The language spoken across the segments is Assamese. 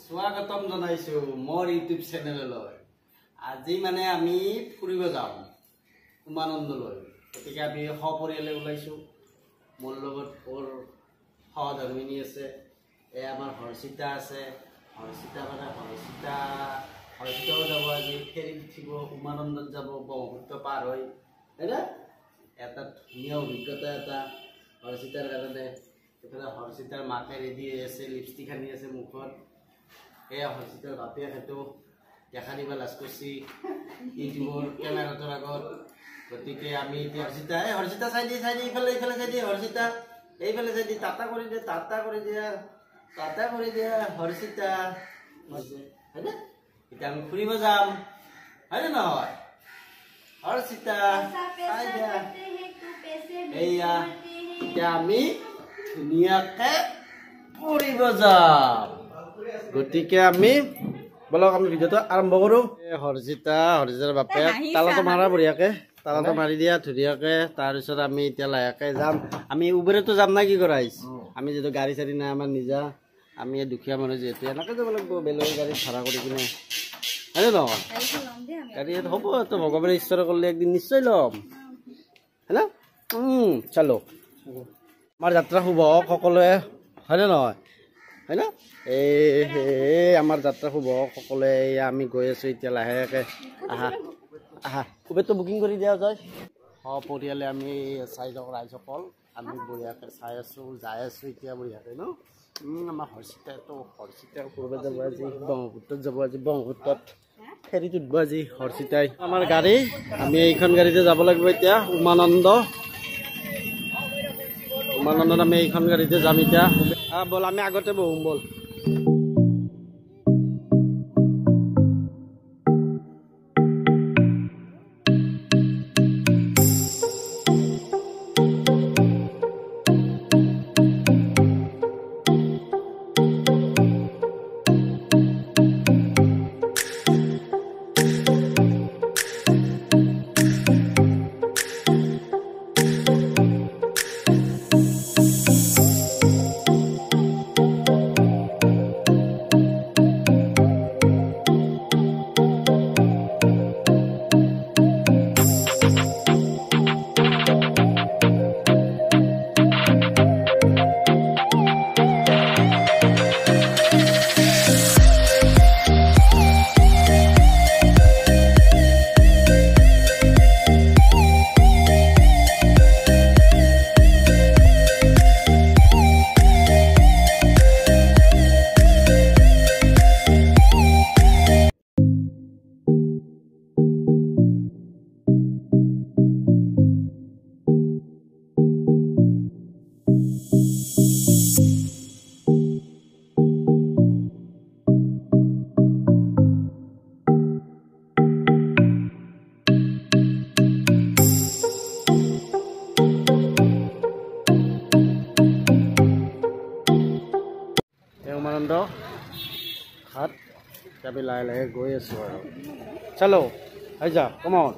স্বাগতম জনাইছো মোৰ ইউটিউব চেনেললৈ। আজি মানে আমি ফুৰিব যাম উমানন্দলৈ। গতিকে আমি সপৰিয়ালে ওলাইছো। মোৰ লগত মোৰ সহধৰ্মিনী আছে, আমাৰ হৰ্ষিতা আছে। হৰ্ষিতাও যাব, আজি ফেৰীত উঠিব, উমানন্দত যাব, ব্ৰহ্মপুত্ৰ পাৰ হৈ হয়নে। এটা ধুনীয়া অভিজ্ঞতা এটা হৰ্ষিতাৰ কাৰণে। এইফালে হৰ্ষিতাৰ মাকে ৰেডি হৈ আছে, লিপষ্টিক সানি আছে মুখত। এয়া হৰ্ষিতাৰ বাপেক সেইটো দেখা দিবা লাজ কৰিছে ইউটিউবৰ কেমেৰাটোৰ আগত। গতিকে আমি এতিয়া হৰ্ষিতা চাই দি ইফালে চাই দি হৰ্ষিতা এইফালে চাই দি টাটা কৰি দিয়া হৰ্ষিতা হয়নে। এতিয়া আমি ফুৰিব যাম হয়নে নহয় হৰ্ষিতা চাই দিয়া। এইয়া এতিয়া আমি ধুনীয়াকে ফুৰিব যাম। গতিকে আমি বলক আমি ভিডিঅ'টো আৰম্ভ কৰো। হৰ্ষিতাৰ বাপেক তালাটো মাৰা বঢ়িয়াকে, তালাটো মাৰি দিয়া ধুনীয়াকে। তাৰপিছত আমি এতিয়া লাহেকে যাম। আমি উবেৰতো যাম না কি কৰাইছ, আমি যিহেতু গাড়ী চাড়ী নাই আমাৰ নিজা, আমি দুখীয়া মানুহ যিহেতু এনেকে যাব লাগিব বেলেগৰ গাড়ী ভাড়া কৰি কিনে হয়নে নহয়। গাড়ী হ'ব তো ভগৱানে ঈশ্বৰে কৰিলে একদিন নিশ্চয় ল'ম হয়নে। চালো আমাৰ যাত্ৰা শুভ হওক সকলোৱে হয়নে নহয় হয়নে। আমাৰ যাত্ৰা শুভ হওক সকলোৱে। আমি গৈ আছো এতিয়া লাহেকে। উবেৰটো বুকিং কৰি দিয়া যায়। সপৰিয়ালে আমি চাই যাওঁ ৰাইজসকল। আমি বঢ়িয়াকে চাই আছো, যাই আছো এতিয়া বঢ়িয়াকে ন। আমাৰ হৰ্ষিতাই ফুৰিব যাব আজি, ব্ৰহ্মপুত্ৰত যাব আজি, ব্ৰহ্মপুত্ৰত ফেৰীত উঠব আজি হৰ্ষিতাই। আমাৰ গাড়ী, আমি এইখন গাড়ীতে যাব লাগিব এতিয়া উমানন্দত আমি এইখন গাড়ীতে যাম এতিয়া। বল আমি আগতে বহোম বল। উমানন্দ ঘাট আমি লাহে লাহে গৈ আছো আৰু চালো আইজা কমন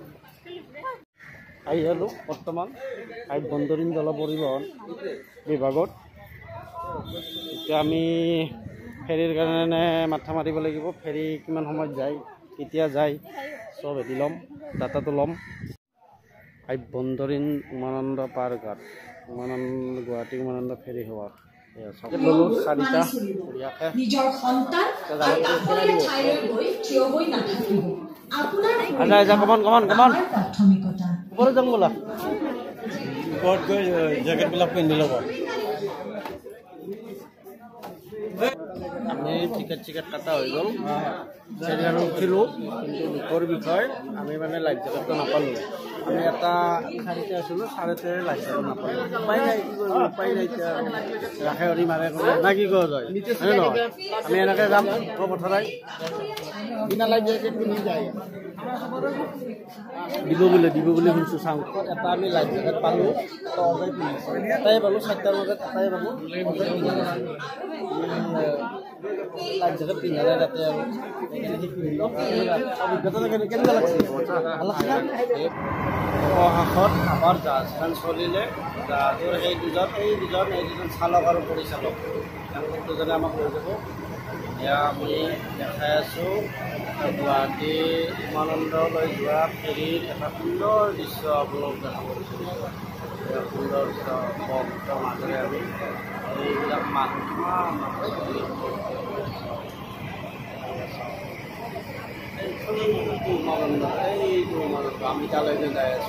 আহি হলো বৰ্তমান বন্দৰীণ জল পৰিবহণ বিভাগত। এতিয়া আমি ফেৰীৰ কাৰণে মাথা মাৰিব লাগিব। ফেৰী কিমান সময়ত যায়, কেতিয়া যায় চব হেৰি ল'ম, ডাটাটো ল'ম। বন্দৰীণ উমানন্দ পাৰ ঘাট, গুৱাহাটী উমানন্দ ফেৰী হোৱা নিজৰ সন্তান আৰু কাষৰীয়া ঠাইলৈ গৈ থিয় হৈ নাথাকিব। আপোনাৰ প্ৰাথমিকতা ওপৰত যাম বোলা, ওপৰত গৈ জেকেটবিলাক পিন্ধি ল'ব। আমি টিকেট কটা হৈ গ'ল, আৰু উঠিলোঁ। কিন্তু দুখৰ বিষয় আমি মানে লাইফ জেকেটটো নাপালোঁ। আমি এটা চাৰিটা আছিলোঁ, 3:30 লাইফ জেকেট নাপালোঁ। উপায় নাই, কি কৰিব উপায় নাই। এতিয়া ৰাখে হৰি মাৰে না কি কৰা যায় হয়নে নহয়। আমি এনেকৈ যাম পথাৰাই বিনা লাইফ জেকেট পিন্ধি যায়। দিব বুলি শুনিছোঁ। চাওঁ এটা আমি লাইফ জেকেট পালোঁ, এটাই পালোঁ, 4টাৰ মাজত এটাই পালোঁ। লাইফ জেকেট পিন্ধা নাই তাতে আৰু অভিজ্ঞতা কেনেকুৱা লাগিছে? ভাল লাগছে না? কাষত আমাৰ জাহাজখন চলিলে, জাহাজৰ এই দুজন চালক আৰু পৰিচালক দুজনে আমাক লৈ যাব। এতিয়া আমি দেখাই আছোঁ গুৱাহাটী উমানন্দলৈ যোৱা ফেৰীৰ এটা সুন্দৰ দৃশ্য আপোনালোক দেখা পাইছোঁ। সুন্দৰ দৃশ্য ব্ৰহ্মপুত্ৰৰ মাজেৰে আমি এইবিলাক মানুহ এইটো উমানন্দ আমি তালৈকে যাই আছোঁ।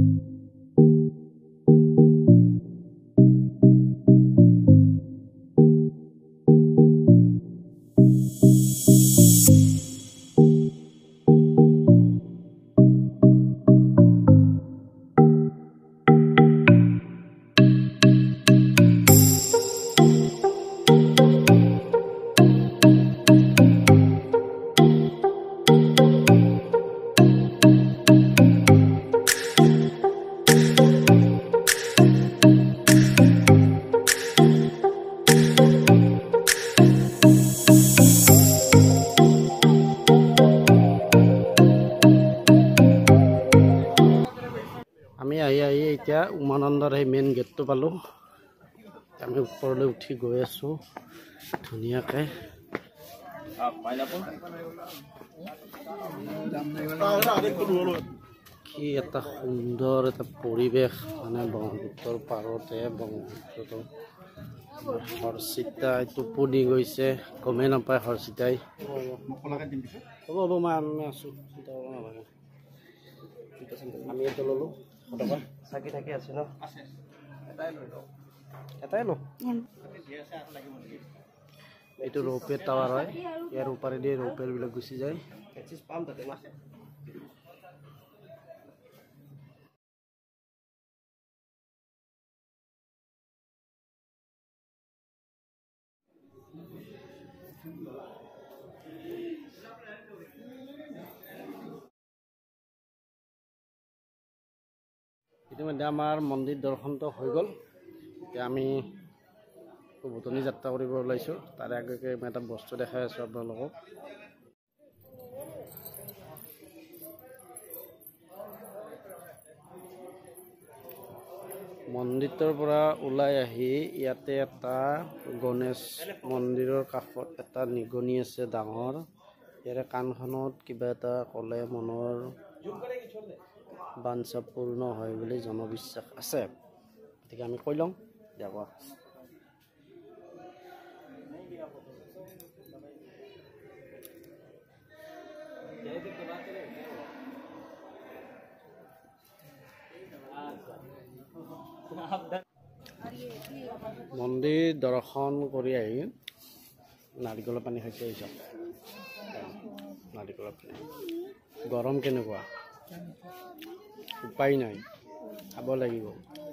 আমি আহি এতিয়া উমানন্দৰ সেই মেইন গেটটো পালোঁ। আমি ওপৰলৈ উঠি গৈ আছোঁ ধুনীয়াকৈ। কি এটা সুন্দৰ এটা পৰিৱেশ, মানে ব্ৰহ্মপুত্ৰৰ পাৰতে ব্ৰহ্মপুত্ৰটো। হৰ্ষিতাই টোপনি গৈছে, গমেই নাপায় হৰ্ষিতাই। হ'ব হ'ব মই আছোঁ, চিন্তা কৰিব নালাগে। আমি এইটো ল'লোঁ টকা চাকি থাকি আছে ন, এটাই লওঁ। এইটো ৰৌপে টাৱাৰ হয়, ইয়াৰ ওপৰেদি ৰৌপেবিলাক গুচি যায়। পাম তাতে না। ইতিমধ্যে আমাৰ মন্দিৰ দৰ্শনটো হৈ গ'ল। এতিয়া আমি উভতনি যাত্ৰা কৰিব ওলাইছোঁ। তাৰে আগতে মই এটা বস্তু দেখাই আছোঁ আপোনালোকক। মন্দিৰটোৰ পৰা ওলাই আহি ইয়াতে এটা গণেশ মন্দিৰৰ কাষত এটা নিগনি আছে ডাঙৰ। ইয়াৰে কাণখনত কিবা এটা ক'লে মনৰ বাঞ্ছা পূৰ্ণ হয় বুলি জনবিশ্বাস আছে। গতিকে আমি কৈ লওঁ যাব। মন্দিৰ দৰ্শন কৰি আহি নাৰিকলৰ পানী খাইছে আহিছোঁ। নাৰিকলৰ পানী গৰম কেনেকুৱা, উপায় নাই, খাব লাগিব।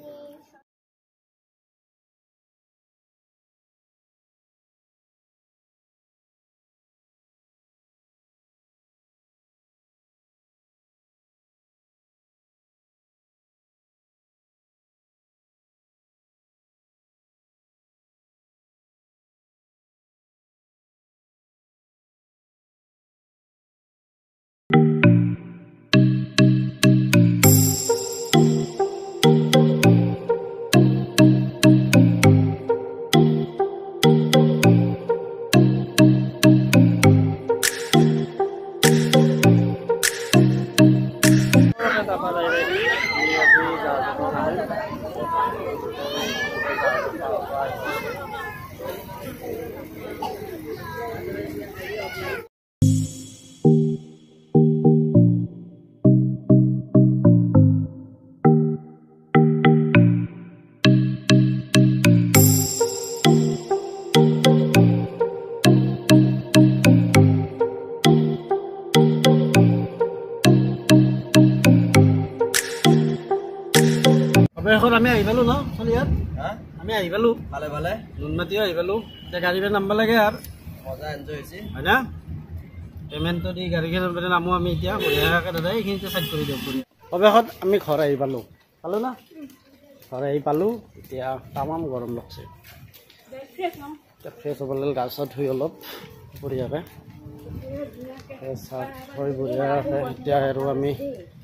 এখন আমি আহি পালোঁ ন চলি ইয়াত, আমি আহি পালোঁ ভালে ভালে, নুনমাটিও আহি পালোঁ। এতিয়া গাড়ী পৰা নামিব লাগে আৰু মজা এনজয় হৈছে হয় না। পেমেণ্টটো দি গাড়ীখন নামো আমি এতিয়া বঢ়িয়াকৈ দাদা এইখিনিতে চাইড কৰি দিয়ক। অৱশেষত আমি ঘৰ আহি পালোঁ না, ঘৰ আহি পালোঁ। এতিয়া তামাম গৰম লাগছে, এতিয়া ফ্ৰেছ হ'ব লাগিল, গা চা ধুই অলপ বঢ়িয়াকৈ চাহ থৈ বঢ়িয়াকৈ। এতিয়া আৰু আমি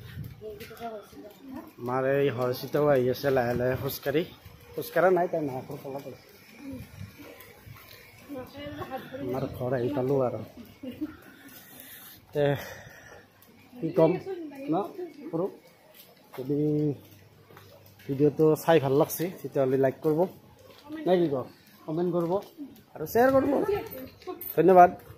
আমাৰ এই হৰ্ষিতাও আহি আছে লাহে লাহে খোজকাঢ়া নাই, তাই মাকৰ তলত আছে। আমাৰ ঘৰ আহি পালোঁ আৰু কি ক'ম ন সৰু যদি ভিডিঅ'টো চাই ভাল লাগছে তেতিয়াহ'লে লাইক কৰিব নাই কি কয় কমেণ্ট কৰিব আৰু শ্বেয়াৰ কৰিব ধন্যবাদ।